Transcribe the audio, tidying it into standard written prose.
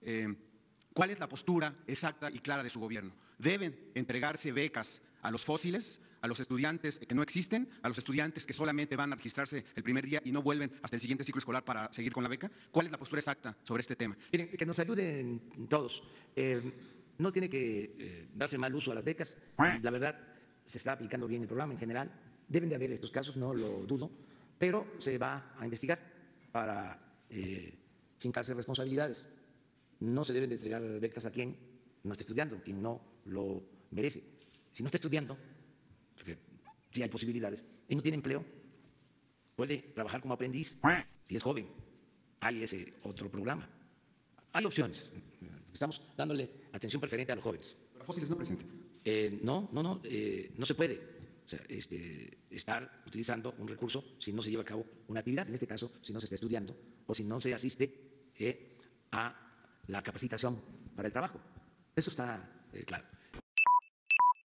¿cuál es la postura exacta y clara de su gobierno? ¿Deben entregarse becas a los fósiles, a los estudiantes que no existen, a los estudiantes que solamente van a registrarse el primer día y no vuelven hasta el siguiente ciclo escolar para seguir con la beca? ¿Cuál es la postura exacta sobre este tema? Miren, que nos ayuden todos. No tiene que darse mal uso a las becas. La verdad, se está aplicando bien el programa en general. Deben de haber estos casos, no lo dudo, pero se va a investigar para fincarse responsabilidades. No se deben de entregar becas a quien no esté estudiando, quien no lo merece. Si no está estudiando, porque sí hay posibilidades, y no tiene empleo, puede trabajar como aprendiz, si es joven. Hay ese otro programa. Hay opciones. Estamos dándole atención preferente a los jóvenes. Pero fósiles no, presidente. No se puede. O sea, estar utilizando un recurso si no se lleva a cabo una actividad, en este caso, si no se está estudiando o si no se asiste a la capacitación para el trabajo. Eso está claro.